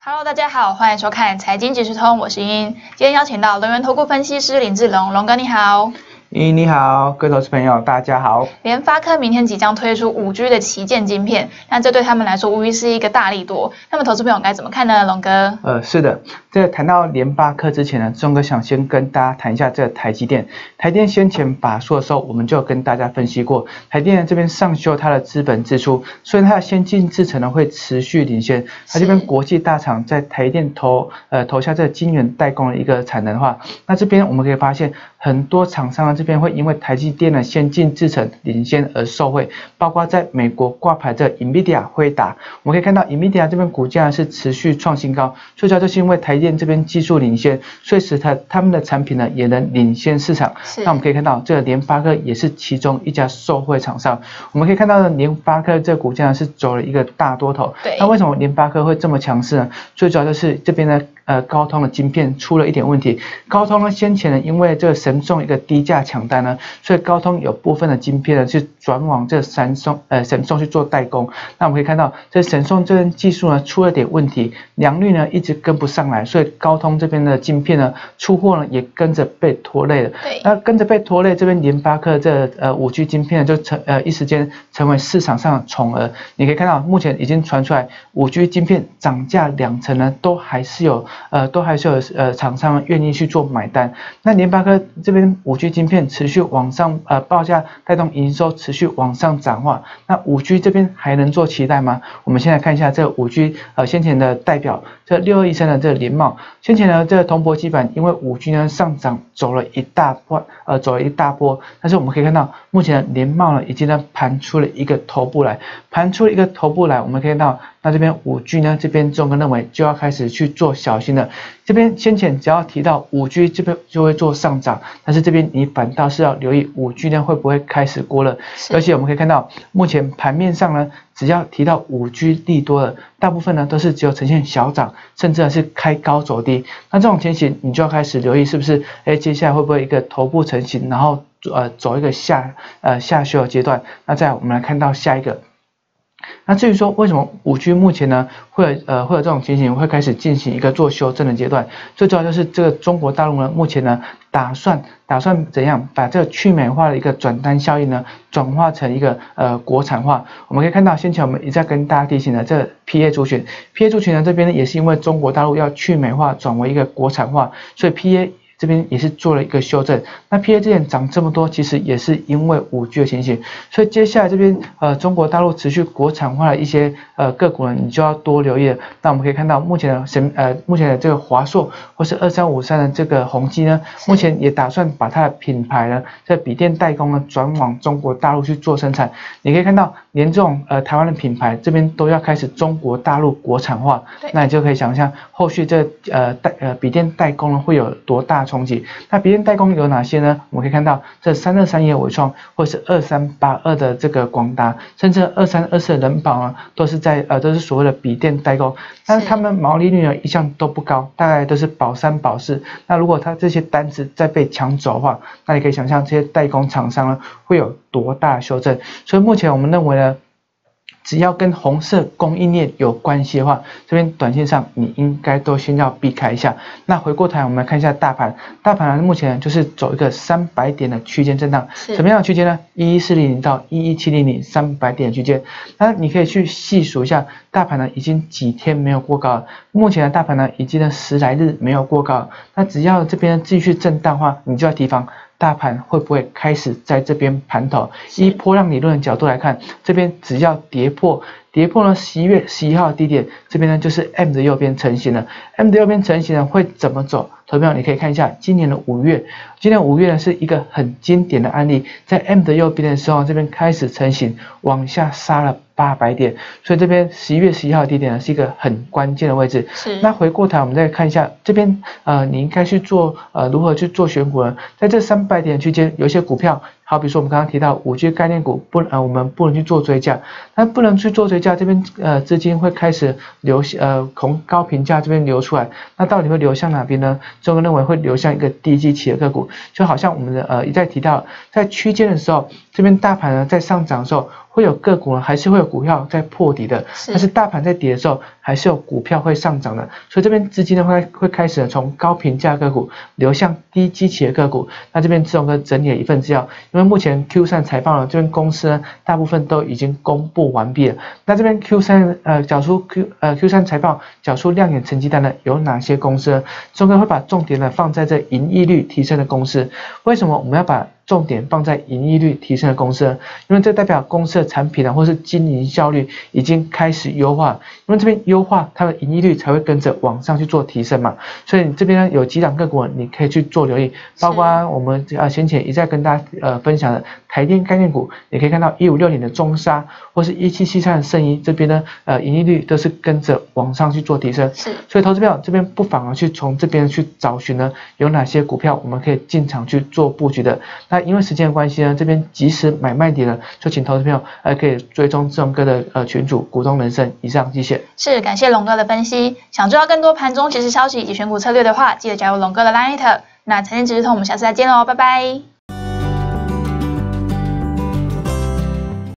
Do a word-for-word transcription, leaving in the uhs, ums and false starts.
Hello， 大家好，欢迎收看财经即时通，我是英英。今天邀请到能源投顾分析师林志龙，龙哥你好。 英英你好，各位投资朋友大家好。 联发科明天即将推出 五 G 的旗舰晶片，那这对他们来说无疑是一个大利多。那么投资朋友该怎么看呢？龙哥？ 呃，是的，在谈到联发科之前呢，钟哥想先跟大家谈一下这个台积电。台积电先前把说的时候，我们就跟大家分析过，台积电这边上修它的资本支出，所以它的先进制程呢会持续领先。它这边国际大厂在台积电投呃投下这个晶圆代工的一个产能的话，那这边我们可以发现很多厂商呢这边会因为台积电的先进制程领先而受惠，包括在美国挂牌的 NVIDIA 辉达，我们可以看到 NVIDIA 这边股价是持续创新高，最主要就是因为台积电这边技术领先，所以使它他们的产品呢也能领先市场。那我们可以看到这个联发科也是其中一家受惠厂商。我们可以看到呢，联发科这个股价呢是走了一个大多头。那为什么联发科会这么强势呢？最主要就是这边呢。呃，高通的晶片出了一点问题。高通呢，先前呢，因为这个神送一个低价抢单呢，所以高通有部分的晶片呢，是转往这神送呃神送去做代工。那我们可以看到，这神送这边技术呢出了点问题，良率呢一直跟不上来，所以高通这边的晶片呢出货呢也跟着被拖累了。对。那跟着被拖累，这边联发科这呃 五 G 晶片就成呃一时间成为市场上的宠儿。你可以看到，目前已经传出来 五 G 晶片涨价两成呢，都还是有。呃，都还是有呃厂商愿意去做买单。那联发科这边 五 G 晶片持续往上呃报价带动营收持续往上涨化，那 五 G 这边还能做期待吗？我们现在看一下这个 五 G 呃先前的代表，这六二一三的这个联茂，先前呢这个铜箔基板因为 五 G 呢上涨走了一大波，呃走了一大波，但是我们可以看到目前的联茂呢已经呢盘出了一个头部来，盘出了一个头部来，我们可以看到那这边 五 G 呢这边中哥认为就要开始去做小心了。这边先前只要提到 五 G 这边就会做上涨，但是这边你反倒是要留意 五 G 呢会不会开始过热，而且我们可以看到目前盘面上呢，只要提到 五 G 利多了，大部分呢都是只有呈现小涨，甚至是开高走低。那这种情形你就要开始留意是不是，哎，接下来会不会一个头部成型，然后呃走一个下呃下修的阶段。那再来我们来看到下一个。那至于说为什么 五 G 目前呢会有呃会有这种情形，会开始进行一个做修正的阶段，最主要就是这个中国大陆呢目前呢打算打算怎样把这个去美化的一个转单效应呢转化成一个呃国产化。我们可以看到先前我们一再跟大家提醒的这个 P A 族群 ，P A 族群呢这边呢也是因为中国大陆要去美化转为一个国产化，所以 P A这边也是做了一个修正。那 P A 之前涨这么多，其实也是因为 五 G 的情形，所以接下来这边呃中国大陆持续国产化的一些呃个股呢，你就要多留意了。那我们可以看到目前的神呃目前的这个华硕或是二三五三的这个宏基呢，目前也打算把它的品牌呢，在笔电代工呢转往中国大陆去做生产。你可以看到，连这种呃台湾的品牌这边都要开始中国大陆国产化，那你就可以想象后续这呃代呃笔电代工呢会有多大冲击。那笔电代工有哪些呢？我们可以看到这三二三一的伟创，或是二三八二的这个广达，甚至二三二四的人保呢，都是在呃都是所谓的笔电代工，但是他们毛利率呢一向都不高，大概都是保三保四。那如果他这些单子再被抢走的话，那你可以想象这些代工厂商呢会有多大的修正。所以目前我们认为呢，只要跟红色供应链有关系的话，这边短线上你应该都先要避开一下。那回过头来我们来看一下大盘，大盘呢目前就是走一个三百点的区间震荡，什么样的区间呢？一一四零零到一一七零零三百点的区间。那你可以去细数一下，大盘呢已经几天没有过高了，目前的大盘呢已经呢十来日没有过高了。那只要这边继续震荡的话，你就要提防大盘会不会开始在这边盘头。以波浪理论的角度来看，这边只要跌破跌破了十一月十一号的低点，这边呢就是 M 的右边成型了。M 的右边成型呢会怎么走？投票你可以看一下今年的五月，今年五月呢是一个很经典的案例，在 M 的右边的时候，这边开始成型，往下杀了八百点，所以这边十一月十一号的低点呢是一个很关键的位置。是。那回过头我们再看一下这边，呃，你应该去做呃如何去做选股呢？在这三百点区间，有一些股票，好比说我们刚刚提到 五 G 概念股，不呃我们不能去做追价，那不能去做追价，这边呃资金会开始流呃从高评价这边流出来，那到底会流向哪边呢？中哥认为会流向一个低基期的个股，就好像我们的呃一再提到，在区间的时候，这边大盘呢在上涨的时候， 会有个股呢，还是会有股票在破底的，但是大盘在跌的时候，还是有股票会上涨的，所以这边资金呢会会开始从高评价个股流向低基期的个股。那这边志龙哥整理了一份资料，因为目前 Q 三 财报呢，这边公司呢大部分都已经公布完毕了。那这边 Q 三 呃缴出 Q 呃 Q 三 财报缴出亮眼成绩单的有哪些公司呢？志龙哥会把重点呢放在这盈利率提升的公司。为什么我们要把重点放在盈利率提升的公司呢？因为这代表公司的产品啊，或是经营效率已经开始优化，因为这边优化，它的盈利率才会跟着往上去做提升嘛。所以这边呢有几档个股你可以去做留意，包括我们呃先前一再跟大家呃分享的台电概念股，你可以看到一五六零的中砂，或是一七七三的圣一，这边呢呃盈利率都是跟着往上去做提升。 是， 所以投资票这边不妨去从这边去找寻呢有哪些股票我们可以进场去做布局的。那因为时间的关系呢，这边及时买卖点呢，就请投资朋友呃可以追踪志龙哥的呃群组股东人生。以上谢谢。 是，感谢龙哥的分析。想知道更多盘中即时消息以及选股策略的话，记得加入龙哥的 Line。那财经即时通，我们下次再见喽，拜拜。